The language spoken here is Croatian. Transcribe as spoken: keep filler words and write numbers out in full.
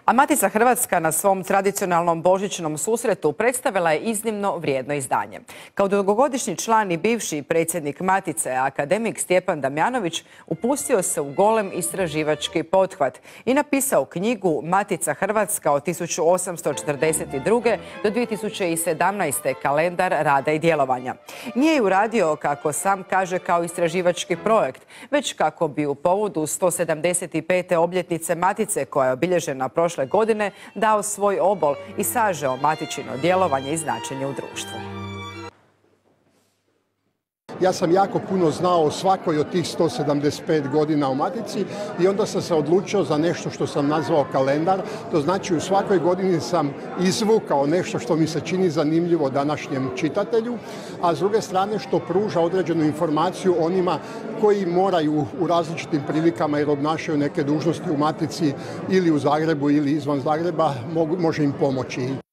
A Matica Hrvatska na svom tradicionalnom božićnom susretu predstavila je iznimno vrijedno izdanje. Kao dugogodišnji član i bivši predsjednik Matice, akademik Stjepan Damjanović upustio se u golem istraživački pothvat i napisao knjigu Matica Hrvatska od tisuću osamsto četrdeset druge do dvije tisuće sedamnaeste. kalendar rada i djelovanja. Nije ju radio, kako sam kaže, kao istraživački projekt, već kako bi u povodu sto sedamdeset pete obljetnice Matice, koja je obilježena prošle godine, dao svoj obol i sažeo matičino djelovanje i značenje u društvu. Ja sam jako puno znao o svakoj od tih sto sedamdeset pet godina u Matici i onda sam se odlučio za nešto što sam nazvao kalendar. To znači u svakoj godini sam izvukao nešto što mi se čini zanimljivo današnjem čitatelju, a s druge strane što pruža određenu informaciju onima koji moraju u različitim prilikama jer obnašaju neke dužnosti u Matici ili u Zagrebu ili izvan Zagreba, može im pomoći.